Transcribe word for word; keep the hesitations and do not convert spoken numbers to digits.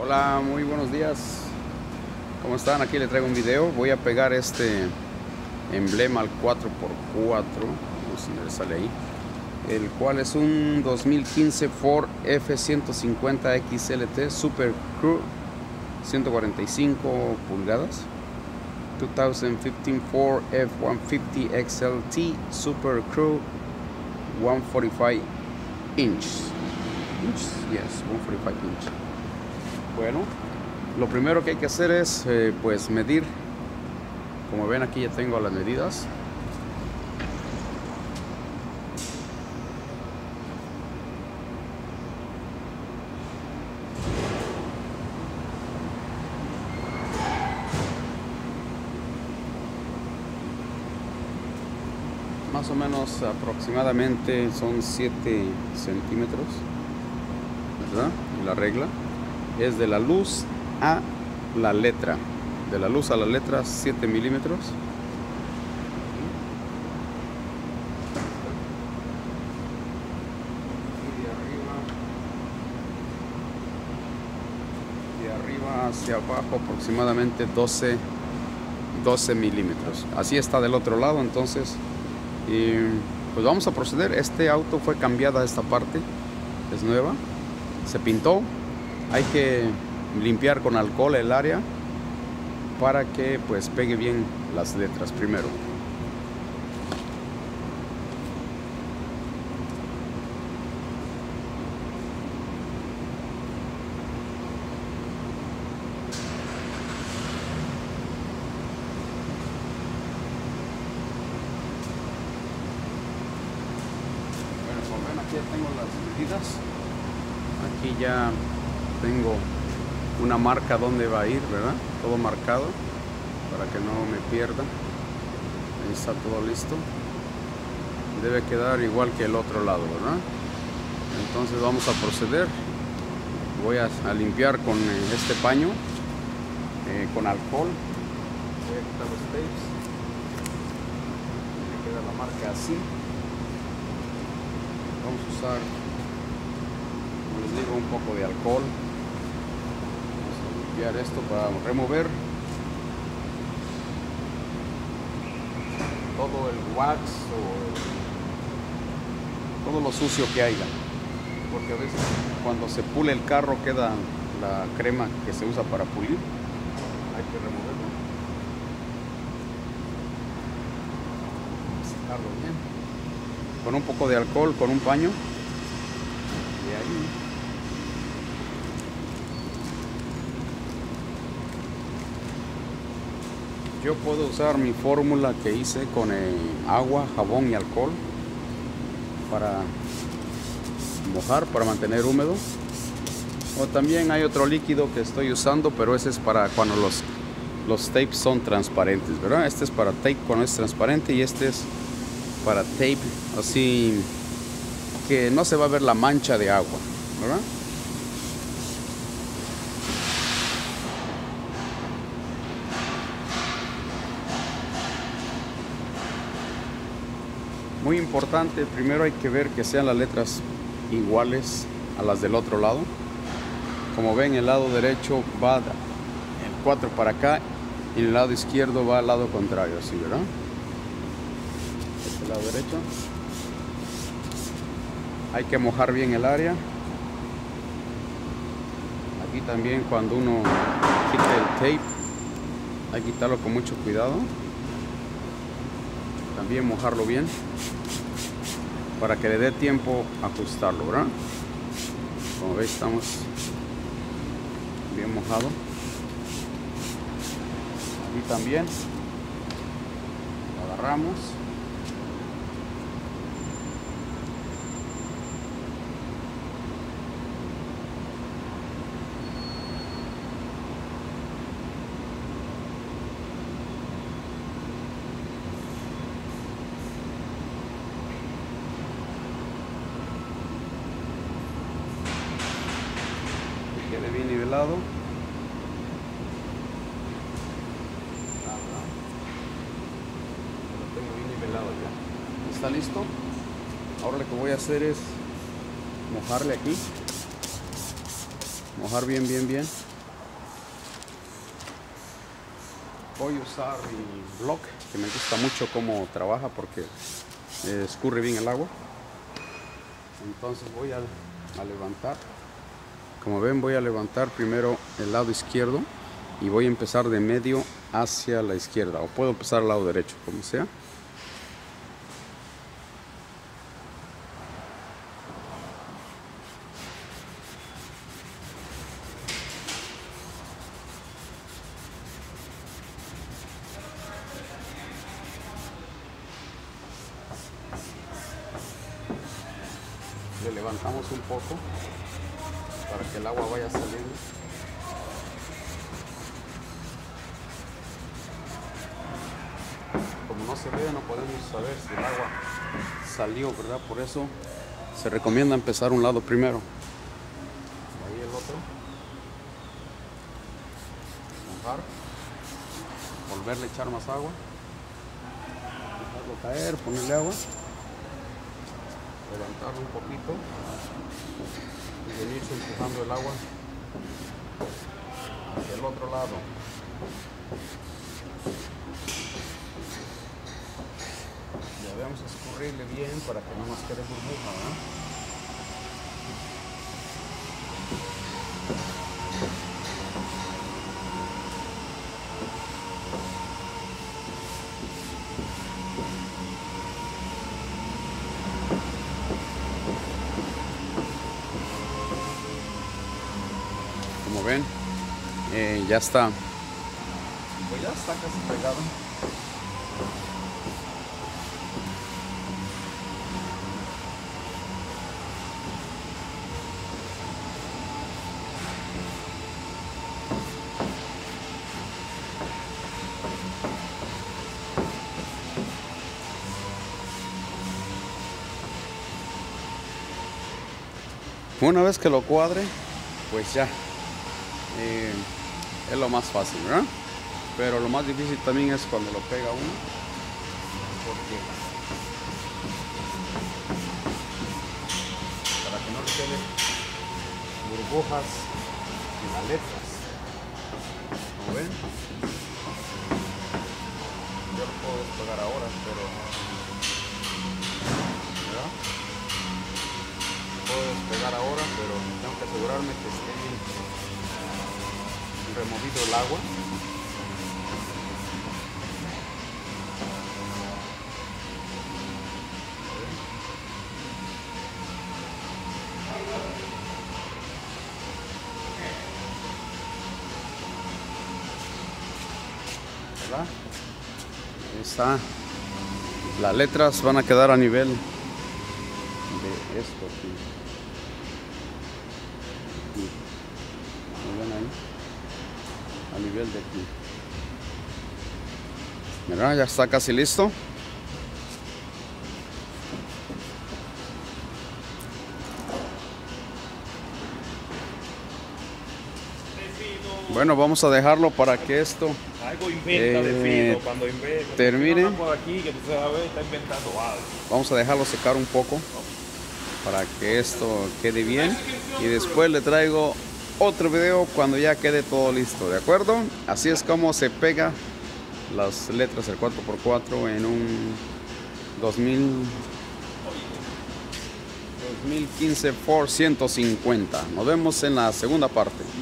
Hola, muy buenos días. ¿Cómo están? Aquí les traigo un video. Voy a pegar este emblema al cuatro por cuatro, no sé si le sale ahí, el cual es un dos mil quince Ford F ciento cincuenta X L T Super Crew, ciento cuarenta y cinco pulgadas. dos mil quince Ford F ciento cincuenta X L T Super Crew, ciento cuarenta y cinco inches. Inches? Yes, ciento cuarenta y cinco inches. Bueno, lo primero que hay que hacer es eh, pues medir. Como ven, aquí ya tengo las medidas. Más o menos aproximadamente son siete centímetros, ¿verdad? Y la regla es de la luz a la letra, de la luz a la letra siete milímetros. Y de arriba, de arriba hacia abajo aproximadamente doce milímetros. Así está del otro lado. Entonces, y pues vamos a proceder. Este auto fue cambiada, esta parte es nueva, se pintó. Hay que limpiar con alcohol el área para que pues pegue bien las letras primero. Bueno, como ven, aquí ya tengo las medidas. Aquí ya tengo una marca donde va a ir, ¿verdad? Todo marcado para que no me pierda. Ahí está todo listo. Debe quedar igual que el otro lado, ¿verdad? Entonces vamos a proceder. Voy a, a limpiar con eh, este paño, eh, con alcohol. Voy a quitar los tapes. Me queda la marca así. Vamos a usar, como les digo, un poco de alcohol. Esto para remover todo el wax o todo lo sucio que haya, porque a veces cuando se pule el carro queda la crema que se usa para pulir. Hay que removerlo, secarlo bien con un poco de alcohol, con un paño, y ahí yo puedo usar mi fórmula que hice con eh, agua, jabón y alcohol para mojar, para mantener húmedo. O también hay otro líquido que estoy usando, pero ese es para cuando los, los tapes son transparentes, ¿verdad? Este es para tape cuando es transparente, y este es para tape así que no se va a ver la mancha de agua, ¿verdad? Muy importante, primero hay que ver que sean las letras iguales a las del otro lado. Como ven, el lado derecho va el cuatro para acá y el lado izquierdo va al lado contrario, así, ¿verdad? Este lado derecho. Hay que mojar bien el área. Aquí también, cuando uno quita el tape, hay que quitarlo con mucho cuidado. También mojarlo bien para que le dé tiempo a ajustarlo, ¿verdad? Como veis, estamos bien mojado. Aquí también lo agarramos. Quede bien nivelado. Lo tengo bien nivelado ya. ¿Está listo? Ahora lo que voy a hacer es mojarle aquí, mojar bien bien bien voy a usar mi block, que me gusta mucho cómo trabaja porque eh, escurre bien el agua. Entonces voy a, a levantar, como ven, voy a levantar primero el lado izquierdo y voy a empezar de medio hacia la izquierda, o puedo empezar al lado derecho, como sea. Le levantamos un poco para que el agua vaya saliendo. Como no se ve, no podemos saber si el agua salió, ¿verdad? Por eso se recomienda empezar un lado primero. Ahí el otro. Mojar. Volverle a echar más agua. Dejarlo caer, ponerle agua. Levantarlo un poquito y venirse empujando el agua hacia el otro lado. Ya vamos a escurrirle bien para que no nos quede burbuja, ¿eh? Como ven, eh, ya está, pues ya está casi pegado. Una vez que lo cuadre, pues ya. Eh, es lo más fácil, ¿verdad? Pero lo más difícil también es cuando lo pega uno, porque para que no le quede burbujas en las letras, como ven, yo lo puedo despegar ahora, pero ¿verdad? Puedo despegar ahora, pero tengo que asegurarme que esté removido el agua. ¿Verdad? Ahí está. Las letras van a quedar a nivel de esto aquí. Aquí. ¿Lo ven ahí? A nivel de aquí. Mira, ya está casi listo. Bueno, vamos a dejarlo para que esto algo inventa eh, de fino, cuando inventa, termine. por aquí, que tú sabes, está inventando algo. Vamos a dejarlo secar un poco para que esto quede bien y después le traigo otro video cuando ya quede todo listo, ¿de acuerdo? Así es como se pega las letras del cuatro por cuatro en un dos mil quince Ford ciento cincuenta. Nos vemos en la segunda parte.